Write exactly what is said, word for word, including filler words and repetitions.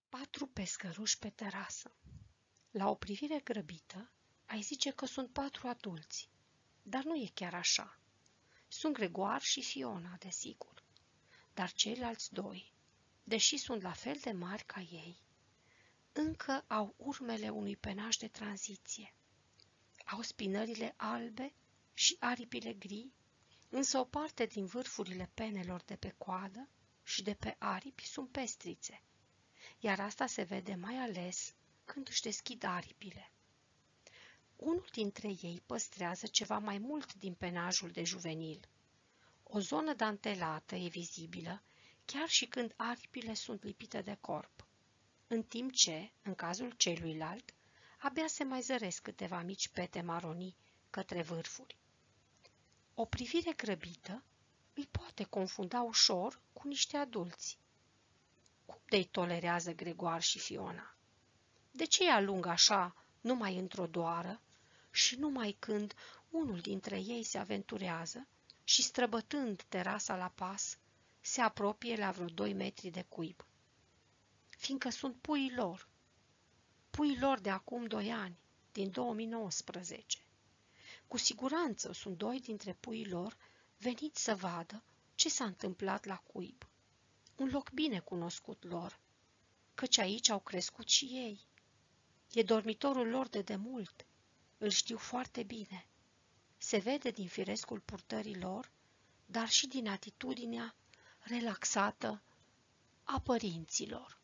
Patru pescăruși pe terasă. La o privire grăbită, ai zice că sunt patru adulți, dar nu e chiar așa. Sunt Gregoar și Fiona, desigur, dar ceilalți doi, deși sunt la fel de mari ca ei, încă au urmele unui penaj de tranziție. Au spinările albe și aripile gri, însă o parte din vârfurile penelor de pe coadă și de pe aripi sunt pestrițe, iar asta se vede mai ales când își deschid aripile. Unul dintre ei păstrează ceva mai mult din penajul de juvenil. O zonă dantelată e vizibilă chiar și când aripile sunt lipite de corp, în timp ce, în cazul celuilalt, abia se mai zăresc câteva mici pete maronii către vârfuri. O privire grăbită îi poate confunda ușor cu niște adulți. Cum de-i tolerează Gregoar și Fiona? De ce îi alung așa numai într-o doară și numai când unul dintre ei se aventurează și, străbătând terasa la pas, se apropie la vreo doi metri de cuib? Fiindcă sunt puii lor, puii lor de acum doi ani, din două mii nouăsprezece. Cu siguranță sunt doi dintre puii lor veniți să vadă ce s-a întâmplat la cuib, un loc bine cunoscut lor, căci aici au crescut și ei. E dormitorul lor de demult, îl știu foarte bine. Se vede din firescul purtării lor, dar și din atitudinea relaxată a părinților.